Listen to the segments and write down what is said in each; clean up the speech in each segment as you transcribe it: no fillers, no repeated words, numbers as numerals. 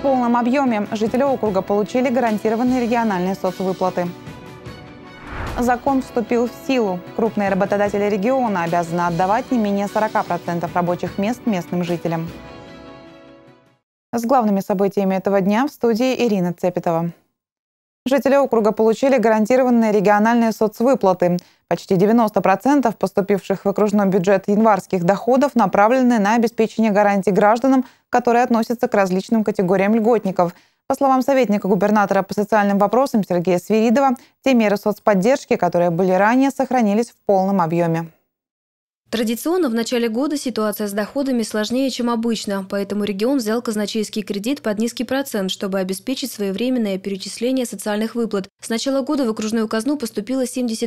полном объеме. Жители округа получили гарантированные региональные соцвыплаты. Закон вступил в силу. Крупные работодатели региона обязаны отдавать не менее 40% рабочих мест местным жителям. С главными событиями этого дня в студии Ирина Цепетова. Жители округа получили гарантированные региональные соцвыплаты. Почти 90% поступивших в окружной бюджет январских доходов направлены на обеспечение гарантий гражданам, которые относятся к различным категориям льготников. По словам советника губернатора по социальным вопросам Сергея Свиридова, те меры соцподдержки, которые были ранее, сохранились в полном объеме. Традиционно в начале года ситуация с доходами сложнее, чем обычно, поэтому регион взял казначейский кредит под низкий процент, чтобы обеспечить своевременное перечисление социальных выплат. С начала года в окружную казну поступило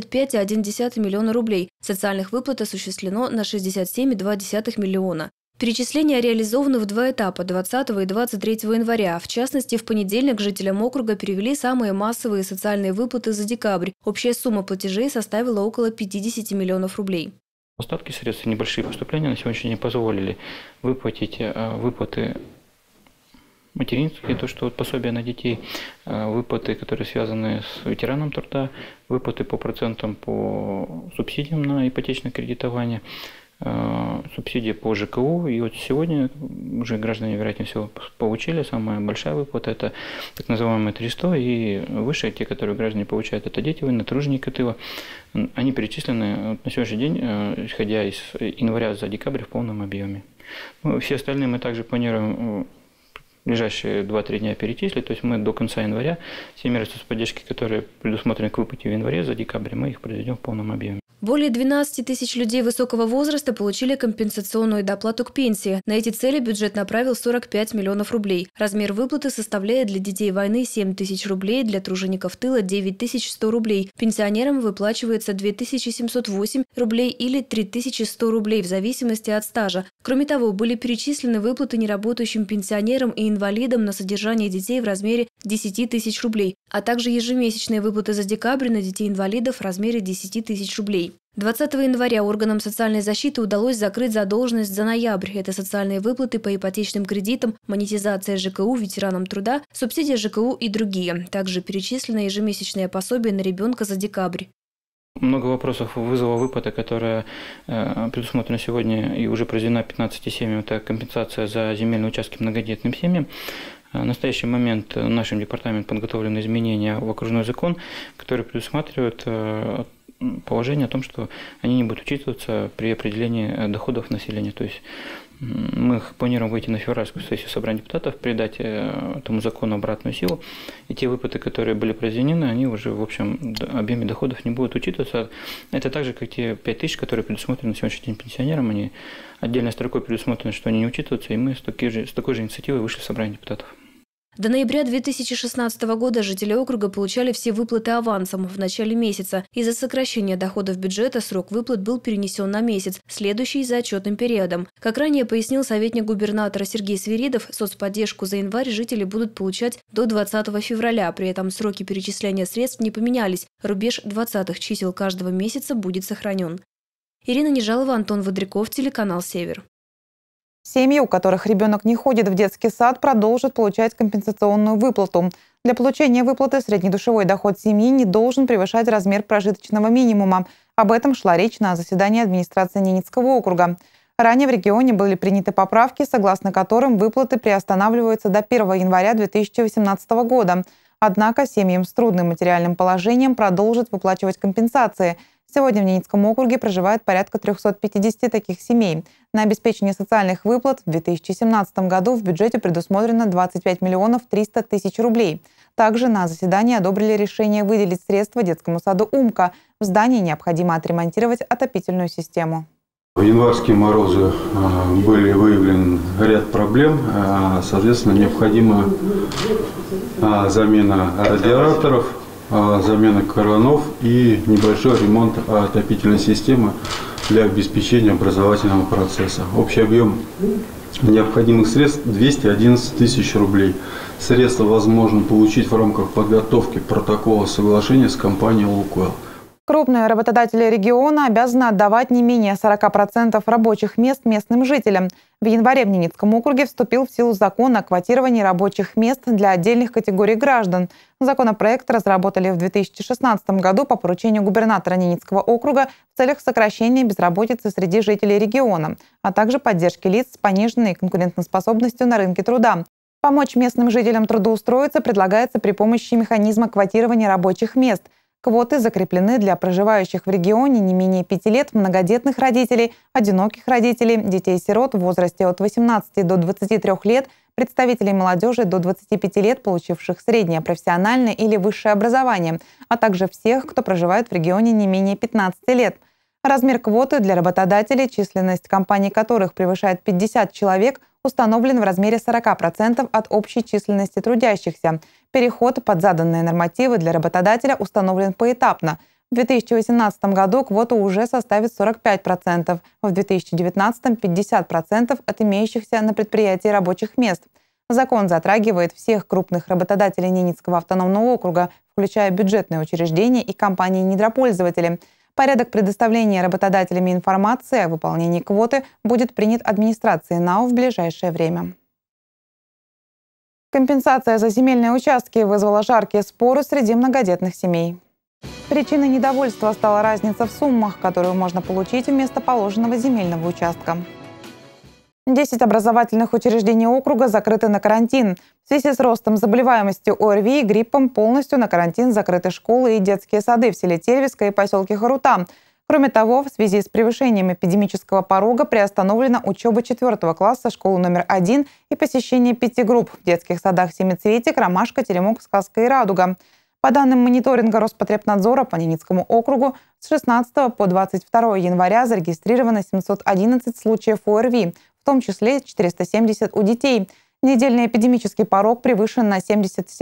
75,1 миллиона рублей. Социальных выплат осуществлено на 67,2 миллиона. Перечисления реализованы в два этапа – 20 и 23 января. В частности, в понедельник жителям округа перевели самые массовые социальные выплаты за декабрь. Общая сумма платежей составила около 50 миллионов рублей. Остатки средств и небольшие поступления на сегодняшний день позволили выплатить выплаты материнские, то что пособия на детей, выплаты, которые связаны с ветераном труда, выплаты по процентам по субсидиям на ипотечное кредитование, субсидии по ЖКУ. И вот сегодня уже граждане, вероятнее всего, получили. Самая большая выплата – это так называемые 300, и выше те, которые граждане получают, это дети военные, труженики тыла. Они перечислены на сегодняшний день, исходя из января за декабрь, в полном объеме. Все остальные мы также планируем в ближайшие 2-3 дня перечислить. То есть мы до конца января все меры соцподдержки, которые предусмотрены к выплате в январе за декабрь, мы их произведем в полном объеме. Более 12 тысяч людей высокого возраста получили компенсационную доплату к пенсии. На эти цели бюджет направил 45 миллионов рублей. Размер выплаты составляет для детей войны 7 тысяч рублей, для тружеников тыла 9100 рублей. Пенсионерам выплачивается 2708 рублей или 3100 рублей в зависимости от стажа. Кроме того, были перечислены выплаты неработающим пенсионерам и инвалидам на содержание детей в размере 10 тысяч рублей, а также ежемесячные выплаты за декабрь на детей-инвалидов в размере 10 тысяч рублей. 20 января органам социальной защиты удалось закрыть задолженность за ноябрь. Это социальные выплаты по ипотечным кредитам, монетизация ЖКУ ветеранам труда, субсидия ЖКУ и другие. Также перечислено ежемесячное пособие на ребенка за декабрь. Много вопросов вызвала выплата, которая предусмотрена сегодня и уже произведена 15 семьям. Это компенсация за земельные участки многодетным семьям. В настоящий момент нашим департаментом подготовлены изменения в окружной закон, которые предусматривают положение о том, что они не будут учитываться при определении доходов населения. То есть мы планируем выйти на февральскую сессию собрания депутатов, придать этому закону обратную силу. И те выплаты, которые были произведены, они уже в общем объеме доходов не будут учитываться. Это так же, как те 5 тысяч, которые предусмотрены на сегодняшний день пенсионерам. Они отдельной строкой предусмотрены, что они не учитываются, и мы с такой же инициативой вышли в собрание депутатов. До ноября 2016 года жители округа получали все выплаты авансом в начале месяца. Из-за сокращения доходов бюджета срок выплат был перенесен на месяц, следующий за отчетным периодом. Как ранее пояснил советник губернатора Сергей Свиридов, соцподдержку за январь жители будут получать до 20 февраля. При этом сроки перечисления средств не поменялись. Рубеж 20-х чисел каждого месяца будет сохранен. Ирина Нежалова, Антон Водряков, телеканал «Север». Семьи, у которых ребенок не ходит в детский сад, продолжат получать компенсационную выплату. Для получения выплаты среднедушевой доход семьи не должен превышать размер прожиточного минимума. Об этом шла речь на заседании администрации Ненецкого округа. Ранее в регионе были приняты поправки, согласно которым выплаты приостанавливаются до 1 января 2018 года. Однако семьям с трудным материальным положением продолжат выплачивать компенсации. Сегодня в Ненецком округе проживает порядка 350 таких семей. На обеспечение социальных выплат в 2017 году в бюджете предусмотрено 25 миллионов 300 тысяч рублей. Также на заседании одобрили решение выделить средства детскому саду «Умка». В здании необходимо отремонтировать отопительную систему. В январские морозы были выявлен ряд проблем, соответственно, необходима замена радиаторов, замена кранов и небольшой ремонт отопительной системы для обеспечения образовательного процесса. Общий объем необходимых средств 211 тысяч рублей. Средства возможно получить в рамках подготовки протокола соглашения с компанией «Лукойл». Крупные работодатели региона обязаны отдавать не менее 40% рабочих мест местным жителям. В январе в Ненецком округе вступил в силу закон о квотировании рабочих мест для отдельных категорий граждан. Законопроект разработали в 2016 году по поручению губернатора Ненецкого округа в целях сокращения безработицы среди жителей региона, а также поддержки лиц с пониженной конкурентоспособностью на рынке труда. Помочь местным жителям трудоустроиться предлагается при помощи механизма квотирования рабочих мест. Квоты закреплены для проживающих в регионе не менее 5 лет многодетных родителей, одиноких родителей, детей-сирот в возрасте от 18 до 23 лет, представителей молодежи до 25 лет, получивших среднее профессиональное или высшее образование, а также всех, кто проживает в регионе не менее 15 лет. Размер квоты для работодателей, численность компаний которых превышает 50 человек, установлен в размере 40% от общей численности трудящихся. Переход под заданные нормативы для работодателя установлен поэтапно. В 2018 году квота уже составит 45%, в 2019 – 50% от имеющихся на предприятии рабочих мест. Закон затрагивает всех крупных работодателей Ненецкого автономного округа, включая бюджетные учреждения и компании-недропользователи. Порядок предоставления работодателями информации о выполнении квоты будет принят администрацией НАО в ближайшее время. Компенсация за земельные участки вызвала жаркие споры среди многодетных семей. Причиной недовольства стала разница в суммах, которую можно получить вместо положенного земельного участка. 10 образовательных учреждений округа закрыты на карантин. В связи с ростом заболеваемости ОРВИ и гриппом полностью на карантин закрыты школы и детские сады в селе Тервиское и поселке Харута. Кроме того, в связи с превышением эпидемического порога приостановлена учеба 4 класса школы номер 1 и посещение 5 групп в детских садах «Семицветик», «Ромашка», «Теремок», «Сказка» и «Радуга». По данным мониторинга Роспотребнадзора по Ненецкому округу, с 16 по 22 января зарегистрировано 711 случаев ОРВИ, в том числе 470 у детей. Недельный эпидемический порог превышен на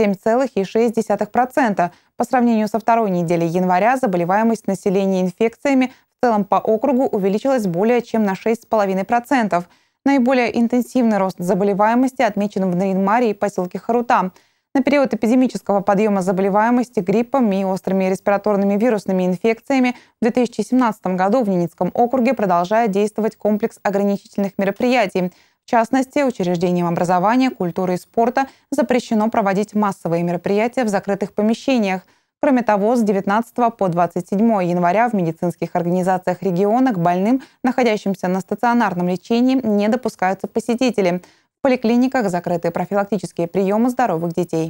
77,6%. По сравнению со второй неделей января заболеваемость населения инфекциями в целом по округу увеличилась более чем на 6,5%. Наиболее интенсивный рост заболеваемости отмечен в Нарьян-Маре и поселке Харута. На период эпидемического подъема заболеваемости гриппом и острыми респираторными вирусными инфекциями в 2017 году в Ненецком округе продолжает действовать комплекс ограничительных мероприятий. В частности, учреждениям образования, культуры и спорта запрещено проводить массовые мероприятия в закрытых помещениях. Кроме того, с 19 по 27 января в медицинских организациях региона к больным, находящимся на стационарном лечении, не допускаются посетители. В поликлиниках закрыты профилактические приемы здоровых детей.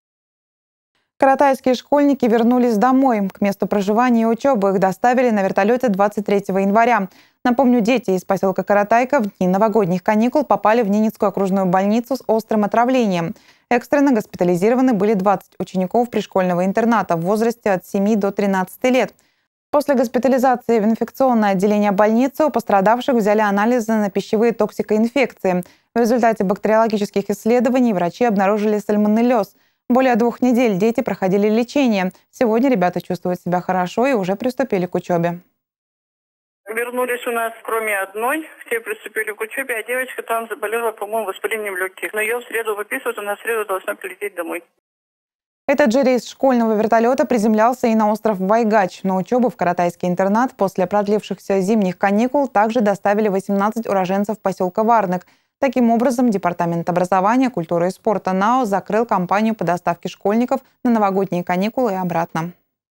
Каратайские школьники вернулись домой. К месту проживания и учебы их доставили на вертолете 23 января. Напомню, дети из поселка Каратайка в дни новогодних каникул попали в Ненецкую окружную больницу с острым отравлением. Экстренно госпитализированы были 20 учеников пришкольного интерната в возрасте от 7 до 13 лет. После госпитализации в инфекционное отделение больницы у пострадавших взяли анализы на пищевые токсикоинфекции. В результате бактериологических исследований врачи обнаружили сальмонеллез. Более 2 недель дети проходили лечение. Сегодня ребята чувствуют себя хорошо и уже приступили к учебе. Вернулись у нас, кроме одной, все приступили к учебе, а девочка там заболела, по-моему, воспалением легких. Но ее в среду выписывают, она в среду должна прилететь домой. Этот же рейс школьного вертолета приземлялся и на остров Вайгач. На учебу в каратайский интернат после продлившихся зимних каникул также доставили 18 уроженцев поселка Варнык. Таким образом, Департамент образования, культуры и спорта НАО закрыл кампанию по доставке школьников на новогодние каникулы и обратно.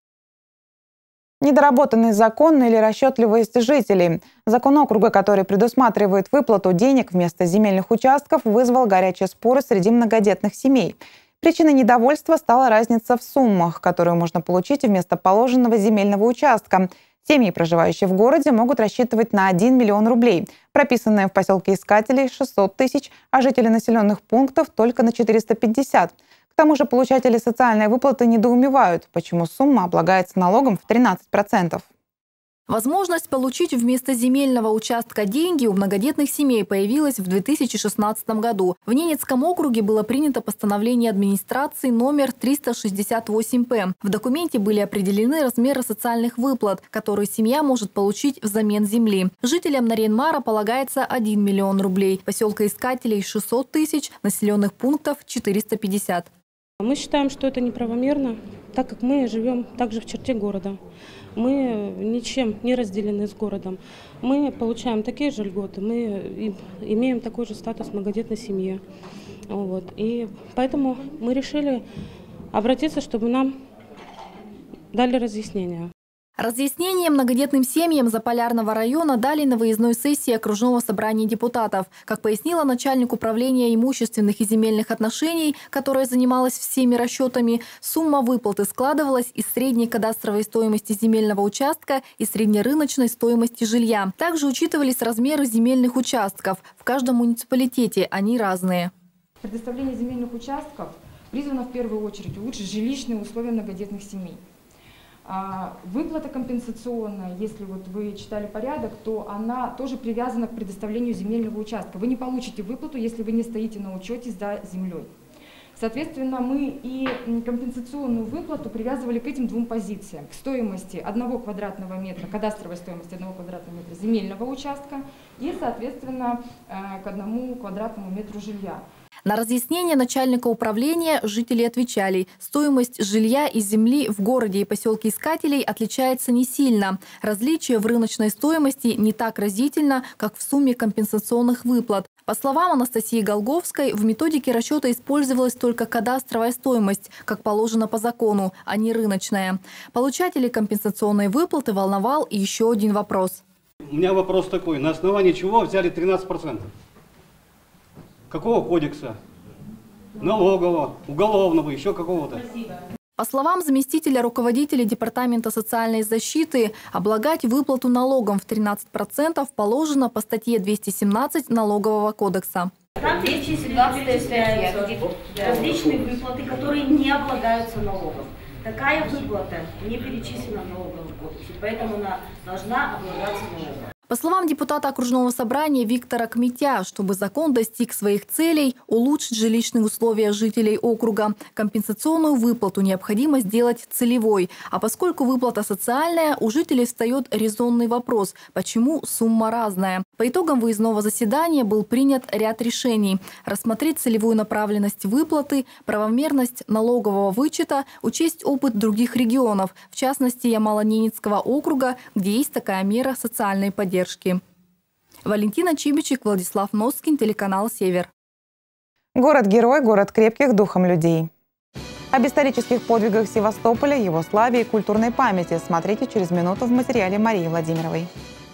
Недоработанный закон или расчетливость жителей. Закон округа, который предусматривает выплату денег вместо земельных участков, вызвал горячие споры среди многодетных семей. Причиной недовольства стала разница в суммах, которую можно получить вместо положенного земельного участка. Семьи, проживающие в городе, могут рассчитывать на 1 миллион рублей. Прописанные в поселке Искателей – 600 тысяч, а жители населенных пунктов – только на 450. К тому же получатели социальной выплаты недоумевают, почему сумма облагается налогом в 13%. Возможность получить вместо земельного участка деньги у многодетных семей появилась в 2016 году. В Ненецком округе было принято постановление администрации номер 368-П. В документе были определены размеры социальных выплат, которые семья может получить взамен земли. Жителям Нарьян-Мара полагается 1 миллион рублей, поселка Искателей – 600 тысяч, населенных пунктов – 450. Мы считаем, что это неправомерно, так как мы живем также в черте города. мы ничем не разделены с городом. Мы получаем такие же льготы, мы имеем такой же статус многодетной семьи. Вот. И поэтому мы решили обратиться, чтобы нам дали разъяснение. Разъяснение многодетным семьям Заполярного района дали на выездной сессии окружного собрания депутатов. Как пояснила начальник управления имущественных и земельных отношений, которая занималась всеми расчетами, сумма выплаты складывалась из средней кадастровой стоимости земельного участка и среднерыночной стоимости жилья. Также учитывались размеры земельных участков. В каждом муниципалитете они разные. Предоставление земельных участков призвано в первую очередь улучшить жилищные условия многодетных семей. Выплата компенсационная, если вот вы читали порядок, то она тоже привязана к предоставлению земельного участка. Вы не получите выплату, если вы не стоите на учете за землей. Соответственно, мы и компенсационную выплату привязывали к этим двум позициям. К стоимости 1 квадратного метра, кадастровой стоимости 1 квадратного метра земельного участка и, соответственно, к 1 квадратному метру жилья. На разъяснение начальника управления жители отвечали, стоимость жилья и земли в городе и поселке Искателей отличается не сильно. Различие в рыночной стоимости не так разительно, как в сумме компенсационных выплат. По словам Анастасии Голговской, в методике расчета использовалась только кадастровая стоимость, как положено по закону, а не рыночная. Получателей компенсационной выплаты волновал еще один вопрос. У меня вопрос такой. На основании чего взяли 13%? Какого кодекса? Налогового, уголовного, еще какого-то? По словам заместителя руководителя Департамента социальной защиты, облагать выплату налогом в 13% положено по статье 217 Налогового кодекса. Там перечисляются различные выплаты, которые не облагаются налогом. Такая выплата не перечислена в Налоговом кодексе, поэтому она должна облагаться налогом. По словам депутата окружного собрания Виктора Кметя, чтобы закон достиг своих целей, улучшить жилищные условия жителей округа, компенсационную выплату необходимо сделать целевой. А поскольку выплата социальная, у жителей встает резонный вопрос, почему сумма разная. По итогам выездного заседания был принят ряд решений. Рассмотреть целевую направленность выплаты, правомерность налогового вычета, учесть опыт других регионов, в частности Ямало-Ненецкого округа, где есть такая мера социальной поддержки. Валентина Чибичек, Владислав Носкин, телеканал «Север». Город-герой, город крепких духом людей. Об исторических подвигах Севастополя, его славе и культурной памяти смотрите через минуту в материале Марии Владимировой.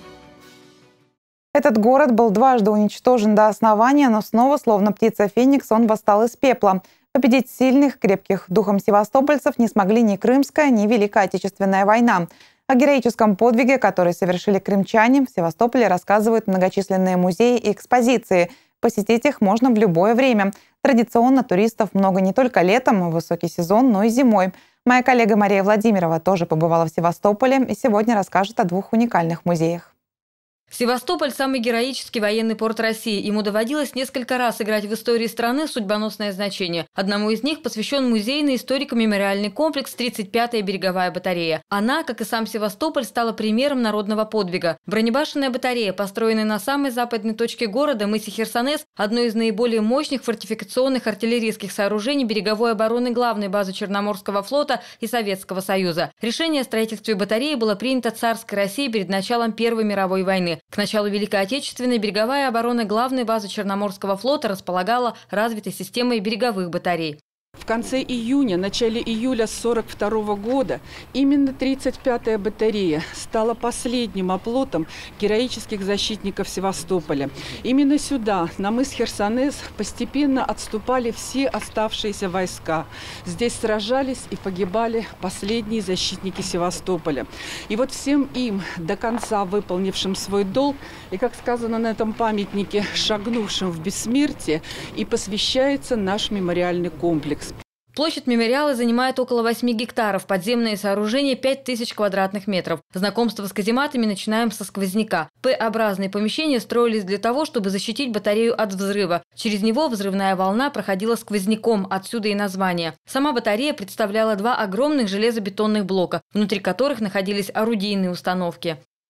Этот город был дважды уничтожен до основания, но снова, словно птица Феникс, он восстал из пепла. Победить сильных, крепких духом севастопольцев не смогли ни Крымская, ни Великая Отечественная война. О героическом подвиге, который совершили крымчане, в Севастополе рассказывают многочисленные музеи и экспозиции. Посетить их можно в любое время. Традиционно туристов много не только летом, в высокий сезон, но и зимой. Моя коллега Мария Владимирова тоже побывала в Севастополе и сегодня расскажет о 2 уникальных музеях. Севастополь – самый героический военный порт России. Ему доводилось несколько раз играть в истории страны судьбоносное значение. Одному из них посвящен музейный историко-мемориальный комплекс «35-я береговая батарея». Она, как и сам Севастополь, стала примером народного подвига. Бронебашенная батарея, построенная на самой западной точке города, мысе Херсонес, одной из наиболее мощных фортификационных артиллерийских сооружений береговой обороны главной базы Черноморского флота и Советского Союза. Решение о строительстве батареи было принято царской Россией перед началом Первой мировой войны. К началу Великой Отечественной береговая оборона главной базы Черноморского флота располагала развитой системой береговых батарей. В конце июня, начале июля 1942 года именно 35-я батарея стала последним оплотом героических защитников Севастополя. Именно сюда, на мыс Херсонес, постепенно отступали все оставшиеся войска. Здесь сражались и погибали последние защитники Севастополя. И вот всем им, до конца выполнившим свой долг, и, как сказано на этом памятнике, шагнувшим в бессмертие, и посвящается наш мемориальный комплекс. Площадь мемориала занимает около 8 гектаров, подземное сооружение 5000 квадратных метров. Знакомство с казематами начинаем со сквозняка. П-образные помещения строились для того, чтобы защитить батарею от взрыва. Через него взрывная волна проходила сквозняком, отсюда и название. Сама батарея представляла 2 огромных железобетонных блока, внутри которых находились орудийные установки.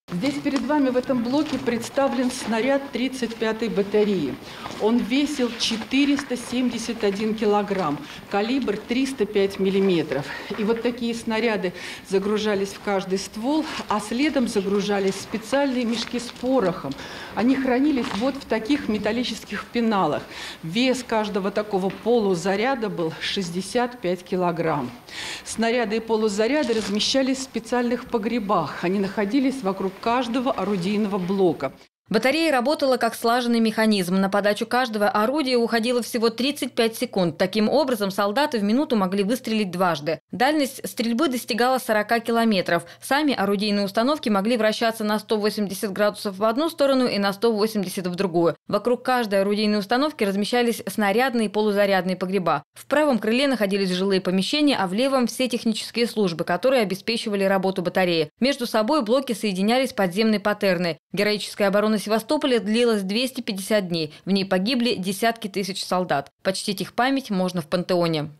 Здесь перед вами в этом блоке представлен снаряд 35-й батареи. Он весил 471 килограмм, калибр 305 миллиметров. И вот такие снаряды загружались в каждый ствол, а следом загружались специальные мешки с порохом. Они хранились вот в таких металлических пеналах. Вес каждого такого полузаряда был 65 килограмм. Снаряды и полузаряды размещались в специальных погребах. Они находились вокруг каждого орудийного блока. Батарея работала как слаженный механизм. На подачу каждого орудия уходило всего 35 секунд. Таким образом, солдаты в минуту могли выстрелить дважды. Дальность стрельбы достигала 40 километров. Сами орудийные установки могли вращаться на 180 градусов в одну сторону и на 180 в другую. Вокруг каждой орудийной установки размещались снарядные и полузарядные погреба. В правом крыле находились жилые помещения, а в левом – все технические службы, которые обеспечивали работу батареи. Между собой блоки соединялись подземной патерной. Героическая оборона Севастополя длилась 250 дней. В ней погибли десятки тысяч солдат. Почтить их память можно в пантеоне.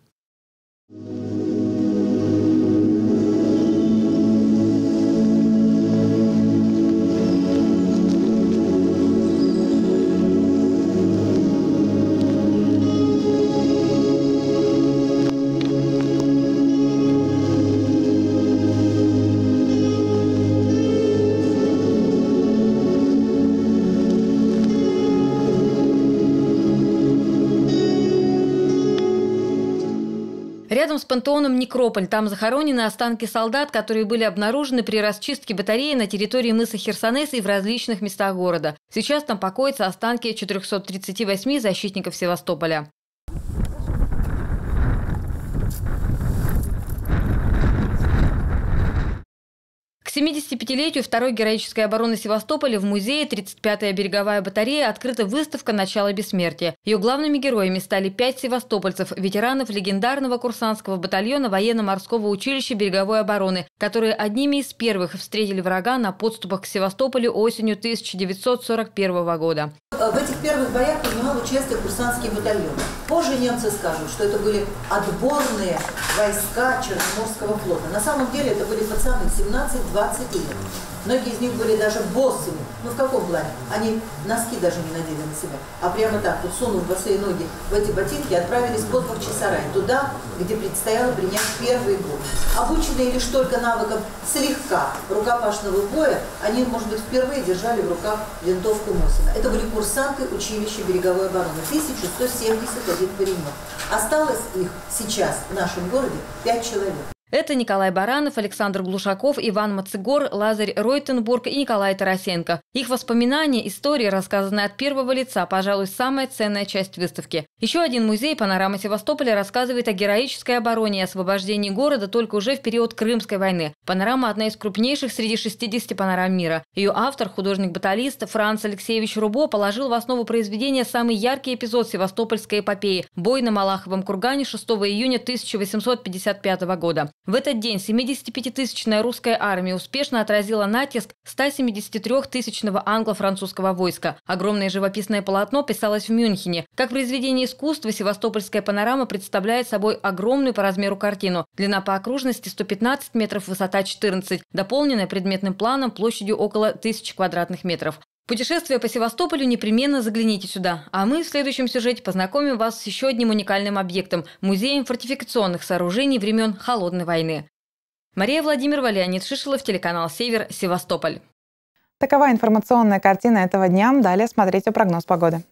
Рядом с пантеоном некрополь. Там захоронены останки солдат, которые были обнаружены при расчистке батареи на территории мыса Херсонес и в различных местах города. Сейчас там покоятся останки 438 защитников Севастополя. К 75-летию Второй героической обороны Севастополя в музее 35-я береговая батарея открыта выставка «Начало бессмертия». Ее главными героями стали 5 севастопольцев, ветеранов легендарного курсантского батальона военно-морского училища береговой обороны, которые одними из первых встретили врага на подступах к Севастополю осенью 1941 года. В этих первых боях принимал участие курсантский батальон. Позже немцы скажут, что это были отборные войска Черноморского флота. На самом деле это были пацаны 17-20 лет. Многие из них были даже боссами. Ну в каком плане? Они носки даже не надели на себя. А прямо так, вот сунув босые ноги в эти ботинки, отправились под Бахчисарай, туда, где предстояло принять первый бой. Обученные лишь только навыкам слегка рукопашного боя, они, может быть, впервые держали в руках винтовку Мосина. Это были курсанты училища береговой обороны. 1171 паренек. Осталось их сейчас в нашем городе 5 человек. Это Николай Баранов, Александр Глушаков, Иван Мацигор, Лазарь Ройтенбург и Николай Тарасенко. Их воспоминания, истории, рассказанные от первого лица, пожалуй, самая ценная часть выставки. Еще один музей «Панорама Севастополя» рассказывает о героической обороне и освобождении города только уже в период Крымской войны. «Панорама» – одна из крупнейших среди 60 панорам мира. Ее автор, художник-баталист Франц Алексеевич Рубо, положил в основу произведения самый яркий эпизод севастопольской эпопеи – бой на Малаховом кургане 6 июня 1855 года. В этот день 75-тысячная русская армия успешно отразила натиск 173-тысячного англо-французского войска. Огромное живописное полотно писалось в Мюнхене. Как произведение искусства, севастопольская панорама представляет собой огромную по размеру картину. Длина по окружности 115 метров, высота 14, дополненная предметным планом площадью около 1000 квадратных метров. Путешествие по Севастополю непременно загляните сюда. А мы в следующем сюжете познакомим вас с еще одним уникальным объектом – музеем фортификационных сооружений времен Холодной войны. Мария Владимирова, Леонид Шишелов, телеканал «Север», Севастополь. Такова информационная картина этого дня. Далее смотрите прогноз погоды.